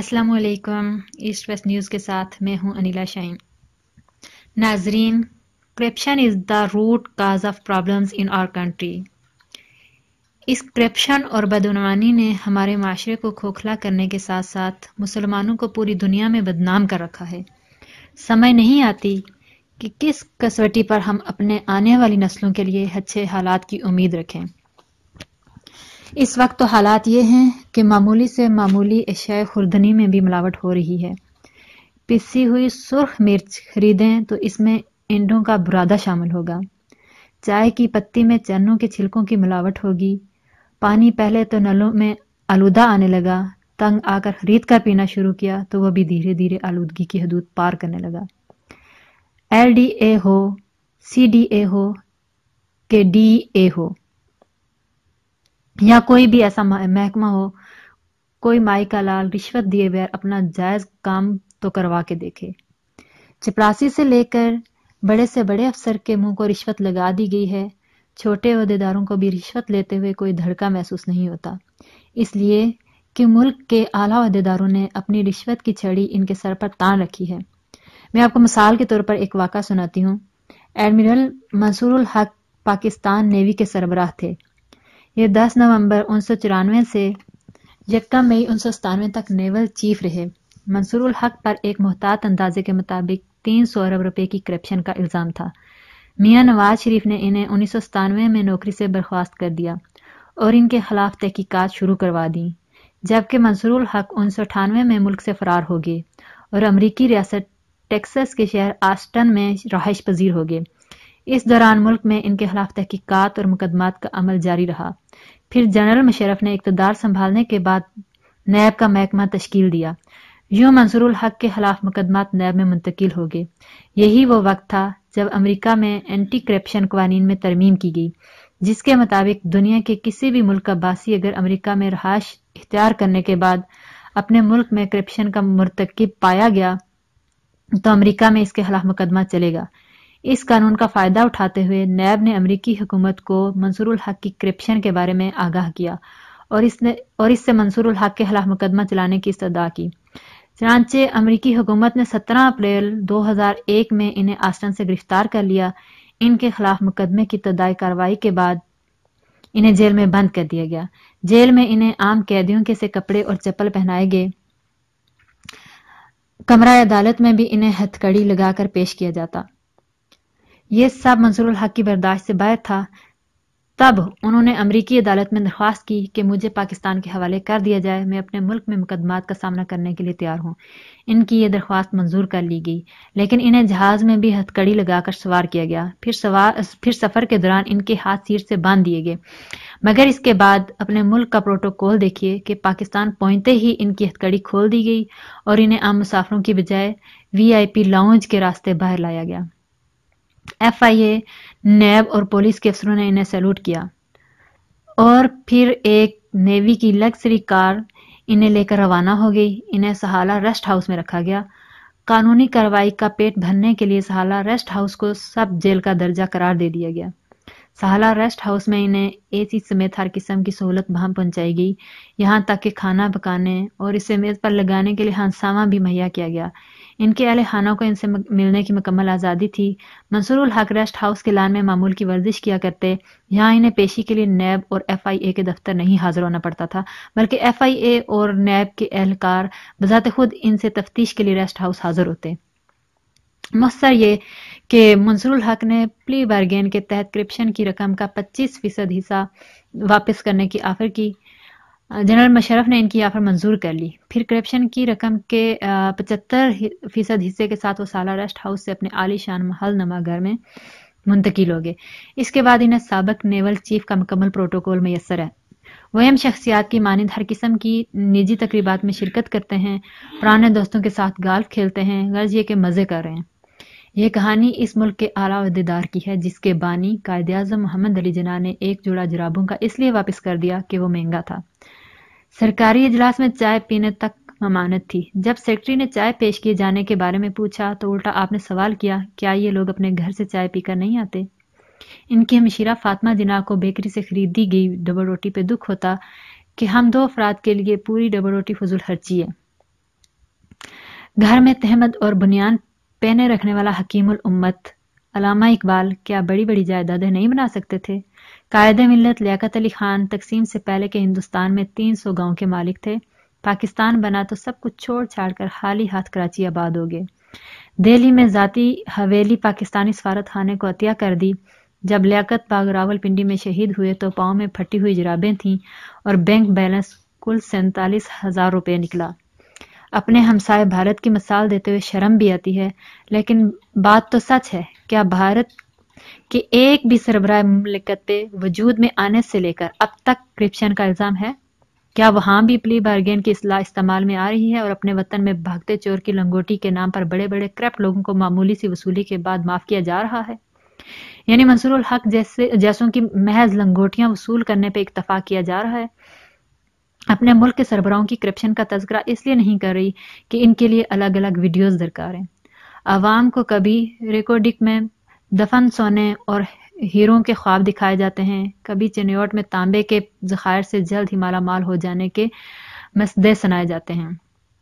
अस्सलाम वालेकुम। East west news के साथ मैं हूं अनिला शाहीन। नाजरीन, corruption is the root cause of problems in our country. इस करप्शन और बदعنवानी ने हमारे माशरे को खोखला करने के साथ साथ मुसलमानों को पूरी दुनिया में बदनाम कर रखा है। समझ नहीं आती कि किस कसवटी पर हम अपने आने वाली नस्लों के लिए अच्छे हालात की उम्मीद रखें। इस वक्त तो हालात ये हैं कि मामूली से मामूली अशिया खुर्दनी में भी मिलावट हो रही है। पिसी हुई सुर्ख मिर्च खरीदें तो इसमें इंडों का बुरादा शामिल होगा। चाय की पत्ती में चन्नों के छिलकों की मिलावट होगी। पानी पहले तो नलों में आलूदा आने लगा, तंग आकर खरीद कर पीना शुरू किया तो वह भी धीरे धीरे आलूदगी की हदूद पार करने लगा। LDA हो, CDA हो कि DA हो या कोई भी ऐसा महकमा हो, कोई माई का लाल रिश्वत दिए बगैर अपना जायज काम तो करवा के देखे। चपरासी से लेकर बड़े से बड़े अफसर के मुंह को रिश्वत लगा दी गई है। छोटे अहदेदारों को भी रिश्वत लेते हुए कोई धड़का महसूस नहीं होता, इसलिए कि मुल्क के आला अहदेदारों ने अपनी रिश्वत की छड़ी इनके सर पर तान रखी है। मैं आपको मिसाल के तौर पर एक वाक़ा सुनाती हूँ। एडमिरल मंसूरुल हक पाकिस्तान नेवी के सरबराह थे। ये 10 नवंबर 1994 से 1 मई 1997 तक नेवल चीफ रहे। मंसूरुल हक पर एक मोहतात अंदाजे के मुताबिक 300 अरब रुपए की करप्शन का इल्जाम था। मियां नवाज शरीफ ने इन्हें 1997 में नौकरी से बर्खास्त कर दिया और इनके खिलाफ तहकीकात शुरू करवा दी, जबकि मंसूरुल हक 1998 में मुल्क से फरार हो गए और अमरीकी रियासत टेक्सास के शहर आस्टन में रहाइश पजीर हो गए। इस दौरान मुल्क में इनके खिलाफ तहकीकात और मुकदमात का अमल जारी रहा। फिर जनरल मुशर्रफ ने इक़्तिदार संभालने के बाद नैब का महकमा तश्कील दिया। यूं मंसूरुल हक के खिलाफ मुकदमात नैब में मुंतकिल हो गए। यही वो वक्त था जब अमेरिका में एंटी करप्शन कवानीन में तरमीम की गई, जिसके मुताबिक दुनिया के किसी भी मुल्क का बासी अगर अमेरिका में रहाश इख्तियार करने के बाद अपने मुल्क में करप्शन का मुर्तकिब पाया गया तो अमेरिका में इसके खिलाफ मुकदमा चलेगा। इस कानून का फायदा उठाते हुए नैब ने अमेरिकी हुकूमत को मंसूरुल हक की करप्शन के बारे में आगाह किया और इससे मंसूरुल हक के खिलाफ मुकदमा चलाने की इस्तदा की। चनांचे अमेरिकी हुकूमत ने 17 अप्रैल 2001 में इन्हें आस्टन से गिरफ्तार कर लिया। इनके खिलाफ मुकदमे की इब्तदाई कार्रवाई के बाद इन्हें जेल में बंद कर दिया गया। जेल में इन्हें आम कैदियों के से कपड़े और चप्पल पहनाए गए। कमरा अदालत में भी इन्हें हथकड़ी लगाकर पेश किया जाता। ये सब मंसूरुल हक की बर्दाश्त से बाहर था। तब उन्होंने अमरीकी अदालत में दरख्वास्त की कि मुझे पाकिस्तान के हवाले कर दिया जाए, मैं अपने मुल्क में मुकदमात का सामना करने के लिए तैयार हूँ। इनकी ये दरख्वास्त मंजूर कर ली गई, लेकिन इन्हें जहाज में भी हथकड़ी लगाकर सवार किया गया। फिर सफर के दौरान इनके हाथ सीट से बांध दिए गए। मगर इसके बाद अपने मुल्क का प्रोटोकॉल देखिए कि पाकिस्तान पहुंचते ही इनकी हथकड़ी खोल दी गई और इन्हें आम मुसाफिरों की बजाय VIP लाउंज के रास्ते बाहर लाया गया। FIA, नैब और पुलिस के अफसरों ने इन्हें सैल्यूट किया और फिर एक नेवी की लग्जरी कार इन्हें लेकर रवाना हो गई। इन्हें सहाला रेस्ट हाउस में रखा गया। कानूनी कार्रवाई का पेट भरने के लिए सहाला रेस्ट हाउस को सब जेल का दर्जा करार दे दिया गया। सहाला रेस्ट हाउस में इन्हें AC समेत हर किस्म की सहूलत वहां पहुंचाई गई, यहाँ तक कि खाना पकाने और इसे मेज पर लगाने के लिए हंसामा भी मुहैया किया गया। इनके अहले खाना को इनसे मिलने की मुकम्मल आज़ादी थी। मंसूरुल हक रेस्ट हाउस के लान में मामूल की वर्जिश किया करते। यहाँ इन्हें पेशी के लिए नैब और FIA के दफ्तर नहीं हाजिर होना पड़ता था, बल्कि FIA और नैब के एहलकार बजाते खुद इनसे तफ्तीश के लिए रेस्ट हाउस हाजिर होते। मुख्तसर ये कि मंसूरुल हक ने प्ली बार्गेन के तहत करप्शन की रकम का 25% हिस्सा वापस करने की ऑफर की। जनरल मुशर्रफ ने इनकी ऑफर मंजूर कर ली। फिर करप्शन की रकम के 75% हिस्से के साथ वो साला रेस्ट हाउस से अपने आलीशान महल नमा घर में मुंतकिल हो गए। इसके बाद इन्हें साबिक नेवल चीफ का मुकम्मल प्रोटोकॉल मैसर है। वह अहम शख्सियात की मानिंद हर किस्म की निजी तकरीबात में शिरकत करते हैं, पुराने दोस्तों के साथ गाल्फ खेलते हैं, गर्ज ये के मजे कर रहे हैं। यह कहानी इस मुल्क के आला अहदेदार की है, जिसके बानी कायदे आज़म मोहम्मद अली जिन्ना ने एक जोड़ा जुराबों का इसलिए वापस कर दिया कि वो महंगा था। सरकारी इजलास में चाय पीने तक ममानत थी। जब सेक्रेटरी ने चाय पेश किए जाने के बारे में पूछा तो उल्टा आपने सवाल किया, क्या ये लोग अपने घर से चाय पीकर नहीं आते? इनकी हमशीरा फातिमा जिन्ना को बेकरी से खरीदी गई डबल रोटी पे दुख होता कि हम 2 अफराद के लिए पूरी डबल रोटी फजूल खर्ची है। گھر میں تہمت اور بنیان پہنے رکھنے والا حکیم الامت علامہ اقبال کیا بڑی بڑی جائیدادیں نہیں بنا سکتے تھے؟ قائد ملت لیاقت علی خان تقسیم سے پہلے کے ہندوستان میں 300 گاؤں کے مالک تھے۔ پاکستان بنا تو سب کچھ چھوڑ چھاڑ کر خالی ہاتھ کراچی آباد ہو گئے۔ دہلی میں ذاتی حویلی پاکستانی سفارت خانے کو عطیہ کر دی۔ جب لیاقت باغ راول پنڈی میں شہید ہوئے تو پاؤں میں پھٹی ہوئی جرابیں تھیں اور بینک بیلنس کل 47,000 روپے نکلا۔ اپنے ہمسائے بھارت کی مثال دیتے ہوئے شرم بھی آتی ہے، لیکن بات تو سچ ہے۔ کیا بھارت کے ایک بھی سربراہ مملکت پہ وجود میں آنے سے لے کر اب تک کرپشن کا الزام ہے؟ کیا وہاں بھی پلی بارگین کی اصطلاح استعمال میں آ رہی ہے اور اپنے وطن میں بھاگتے چور کی لنگوٹی کے نام پر بڑے بڑے کرپٹ لوگوں کو معمولی سی وصولی کے بعد معاف کیا جا رہا ہے؟ یعنی منصور الحق جیسوں کی محض لنگوٹیاں وصول کرنے پہ اکتفا کیا جا رہا ہے۔ اپنے ملک کے سربراہوں کی کرپشن کا تذکرہ اس لیے نہیں کر رہی کہ ان کے لیے الگ الگ ویڈیوز درکار ہیں۔ عوام کو کبھی ریکارڈک میں دفن سونے اور ہیروں کے خواب دکھائے جاتے ہیں، کبھی چنیوٹ میں تانبے کے ذخائر سے جلد ہی مالا مال ہو جانے کے مسئلے سنائے جاتے ہیں،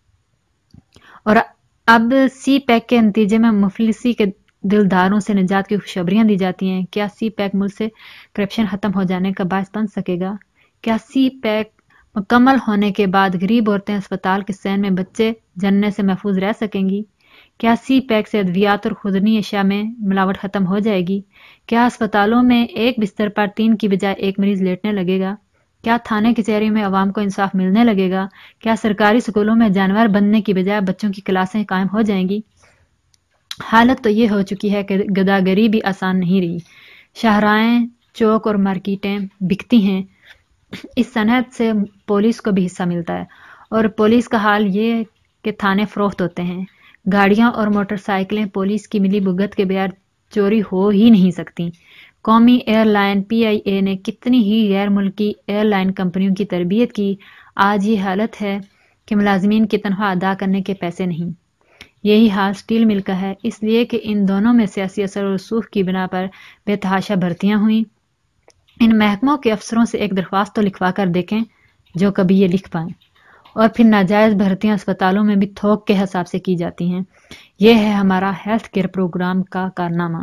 اور اب سی پیک کے نتیجے میں مفلسی کے دلداروں سے نجات کی خوشخبریاں دی جاتی ہیں۔ کیا سی پیک ملک سے کرپشن ختم ہو جانے کا باعث بن سکے گا؟ کیا سی پیک مکمل ہونے کے بعد غریب عورتیں اسپتال کے سین میں بچے جننے سے محفوظ رہ سکیں گی؟ کیا سی پیک سے ادویات اور خوردنی اشیاء میں ملاوٹ ختم ہو جائے گی؟ کیا اسپتالوں میں ایک بستر پر 3 کی بجائے 1 مریض لیٹنے لگے گا؟ کیا تھانے کچہری میں عوام کو انصاف ملنے لگے گا؟ کیا سرکاری سکولوں میں جانور بننے کی بجائے بچوں کی کلاسیں قائم ہو جائیں گی؟ حالت تو یہ ہو چکی ہے کہ گداگری بھی آسان نہیں رہی۔ شاہراہیں، چوک اور مارکیٹیں بکتی ہیں۔ اس صنعت سے پولیس کو بھی حصہ ملتا ہے، اور پولیس کا حال یہ کہ تھانے فروخت ہوتے ہیں۔ گاڑیاں اور موٹر سائیکلیں پولیس کی ملی بھگت کے بغیر چوری ہو ہی نہیں سکتی۔ قومی ایئر لائن PIA نے کتنی ہی غیر ملکی ایئر لائن کمپنیوں کی تربیت کی، آج یہ حالت ہے کہ ملازمین کی تنخواہ ادا کرنے کے پیسے نہیں۔ یہی حال سٹیل مل کا ہے، اس لیے کہ ان دونوں میں سیاسی اثر و رسوخ کی بنا پر بے تحاشا بھرتیاں ہوئیں۔ ان محکموں کے افسروں سے ایک درخواست تو لکھوا کر دیکھیں جو کبھی یہ لکھ پائیں۔ اور پھر ناجائز بھرتیاں اسپتالوں میں بھی تھوک کے حساب سے کی جاتی ہیں۔ یہ ہے ہمارا ہیلتھ کیئر پروگرام کا کارنامہ۔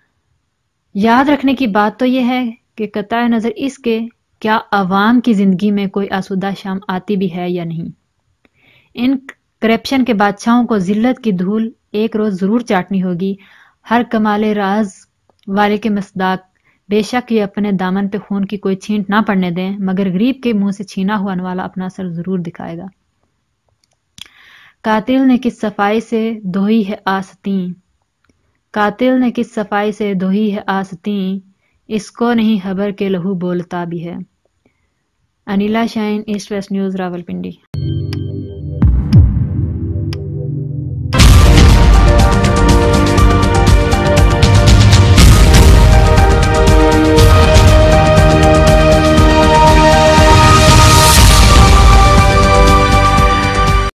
یاد رکھنے کی بات تو یہ ہے کہ قطع نظر اس کے کیا عوام کی زندگی میں کوئی آسودہ شام آتی بھی ہے یا نہیں، ان کرپشن کے بادشاہوں کو ذلت کی دھول ایک روز ضرور چاٹنی ہوگی۔ ہر کمال راز والے کے مصداق، بے شک یہ اپنے دامن پہ خون کی کوئی چھینٹ نہ پڑنے دیں، مگر غریب کے منہ سے چھینا ہوا والا اپنا اثر ضرور دکھائے گا۔ قاتل نے کس صفائی سے دھوئی ہے آستین، قاتل نے کس صفائی سے دھوئی ہے آستین، اس کو نہیں خبر کہ لہو بولتا بھی ہے۔ Anila Shaheen, east west news, Rawalpindi.